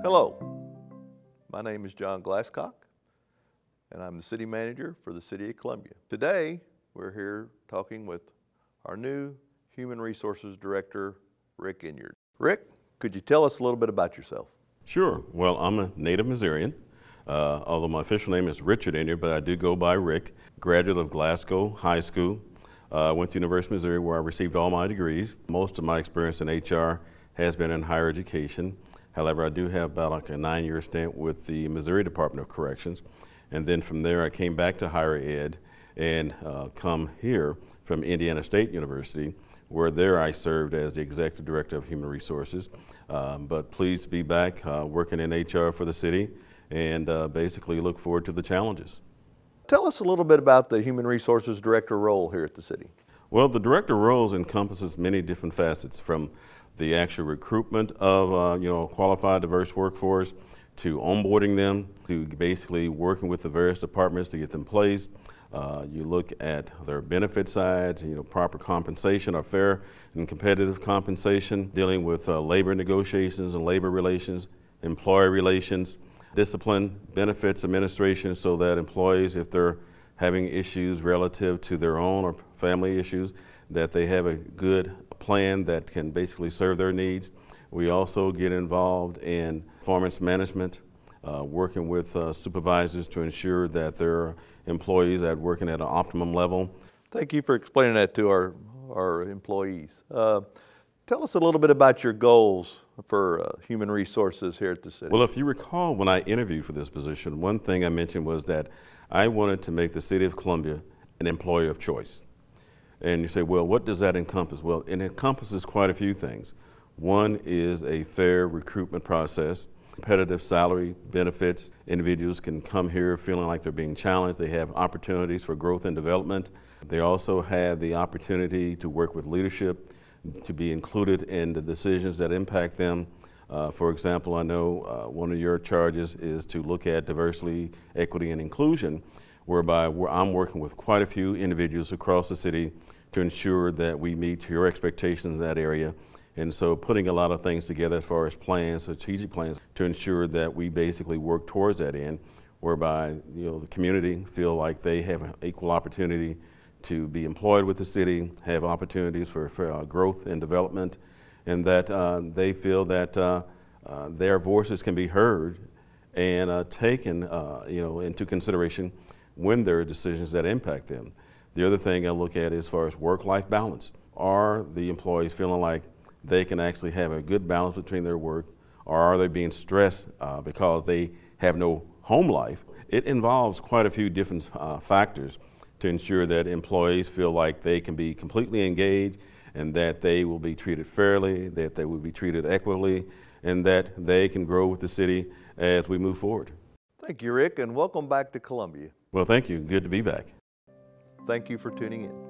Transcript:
Hello, my name is John Glascock, and I'm the City Manager for the City of Columbia. Today, we're here talking with our new Human Resources Director, Rick Enyard. Rick, could you tell us a little bit about yourself? Sure. Well, I'm a native Missourian, although my official name is Richard Enyard, but I do go by Rick. Graduate of Glasgow High School. Went to University of Missouri where I received all my degrees. Most of my experience in HR has been in higher education. However, I do have about like a 9-year stint with the Missouri Department of Corrections. And then from there, I came back to higher ed and come here from Indiana State University, where there I served as the Executive Director of Human Resources. But pleased to be back working in HR for the city and basically look forward to the challenges. Tell us a little bit about the Human Resources Director role here at the city. Well, the director roles encompasses many different facets, from the actual recruitment of a qualified, diverse workforce, to onboarding them, to basically working with the various departments to get them placed. You look at their benefit side, proper compensation or fair and competitive compensation, dealing with labor negotiations and labor relations, employee relations, discipline, benefits administration, so that employees, if they're having issues relative to their own or family issues, that they have a good plan that can basically serve their needs. We also get involved in performance management, working with supervisors to ensure that their employees are working at an optimum level. Thank you for explaining that to our employees. Tell us a little bit about your goals for human resources here at the city. Well, if you recall, when I interviewed for this position, one thing I mentioned was that I wanted to make the City of Columbia an employer of choice. And you say, well, what does that encompass? Well, it encompasses quite a few things. One is a fair recruitment process, competitive salary, benefits. Individuals can come here feeling like they're being challenged. They have opportunities for growth and development. They also have the opportunity to work with leadership, to be included in the decisions that impact them. For example, I know one of your charges is to look at diversity, equity, and inclusion, whereby I'm working with quite a few individuals across the city to ensure that we meet your expectations in that area. And so putting a lot of things together as far as plans, strategic plans, to ensure that we basically work towards that end, whereby the community feel like they have an equal opportunity to be employed with the city, have opportunities for growth and development, and that they feel that their voices can be heard and taken into consideration when there are decisions that impact them. The other thing I look at as far as work-life balance. Are the employees feeling like they can actually have a good balance between their work, or are they being stressed because they have no home life? It involves quite a few different factors to ensure that employees feel like they can be completely engaged and that they will be treated fairly, that they will be treated equitably, and that they can grow with the city as we move forward. Thank you, Rick, and welcome back to Columbia. Well, thank you. Good to be back. Thank you for tuning in.